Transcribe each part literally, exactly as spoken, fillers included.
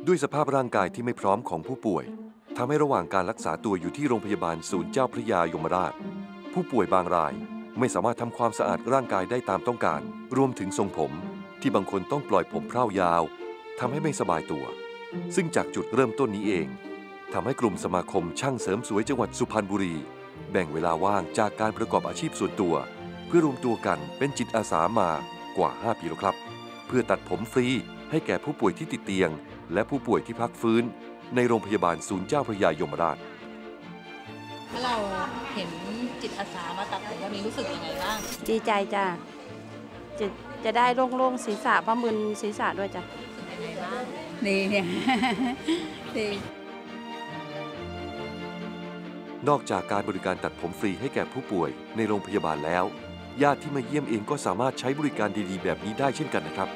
ด้วยสภาพร่างกายที่ไม่พร้อมของผู้ป่วยทำให้ระหว่างการรักษาตัวอยู่ที่โรงพยาบาลศูนย์เจ้าพระยายมราชผู้ป่วยบางรายไม่สามารถทำความสะอาดร่างกายได้ตามต้องการรวมถึงทรงผมที่บางคนต้องปล่อยผมเพร่ายาวทำให้ไม่สบายตัวซึ่งจากจุดเริ่มต้นนี้เองทำให้กลุ่มสมาคมช่างเสริมสวยจังหวัดสุพรรณบุรีแบ่งเวลาว่างจากการประกอบอาชีพส่วนตัวเพื่อรวมตัวกันเป็นจิตอาสามากว่าห้าปีแล้วครับเพื่อตัดผมฟรีให้แก่ผู้ป่วยที่ติดเตียงและผู้ป่วยที่พักฟื้นในโรงพยาบาลศูนย์เจ้าพระยายมราชถ้าเราเห็นจิตอาสามาตัดผมแบบนี้รู้สึกยังไงบ้างดีใจจ้ะจะจะได้โล่งๆศีรษะเพราะมึนศีรษะด้วยจ้ะยังไงบ้างดีเนี่ยดีนอกจากการบริการตัดผมฟรีให้แก่ผู้ป่วยในโรงพยาบาลแล้วญาติที่มาเยี่ยมเองก็สามารถใช้บริการดีๆแบบนี้ได้เช่นกันนะครับ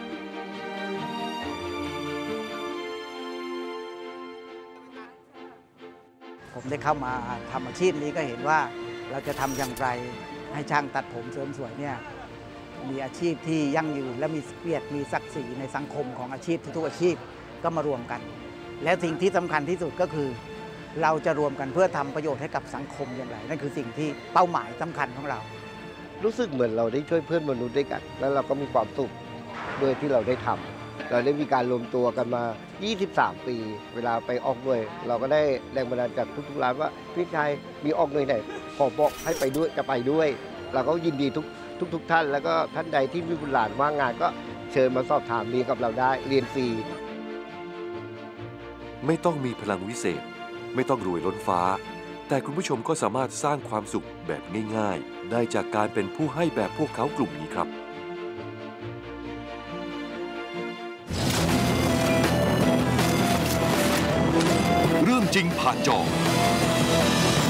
ผมได้เข้ามาทำอาชีพนี้ก็เห็นว่าเราจะทำอย่างไรให้ช่างตัดผมเสริมสวยเนี่ยมีอาชีพที่ยั่งยืนและมีเกียรติมีศักดิ์ศรีในสังคมของอาชีพทุกอาชีพก็มารวมกันและสิ่งที่สำคัญที่สุดก็คือเราจะรวมกันเพื่อทำประโยชน์ให้กับสังคมอย่างไรนั่นคือสิ่งที่เป้าหมายสำคัญของเรารู้สึกเหมือนเราได้ช่วยเพื่อนมนุษย์ด้วยกันแล้วเราก็มีความสุขโดยที่เราได้ทำเราได้มีการรวมตัวกันมายี่สิบสามปีเวลาไปออกหน่วยเราก็ได้แรงบันดาลใจจากทุกๆร้านว่าพี่ชายมีออกหน่วยไหนขอบอกให้ไปด้วยจะไปด้วยเราก็ยินดีทุกทุกทุกท่านแล้วก็ท่านใดที่มีบุตรหลานว่างงานก็เชิญมาสอบถามเรียนกับเราได้เรียนฟรีไม่ต้องมีพลังวิเศษไม่ต้องรวยล้นฟ้าแต่คุณผู้ชมก็สามารถสร้างความสุขแบบง่ายๆได้จากการเป็นผู้ให้แบบพวกเขากลุ่มนี้ครับเรื่องจริงผ่านจอ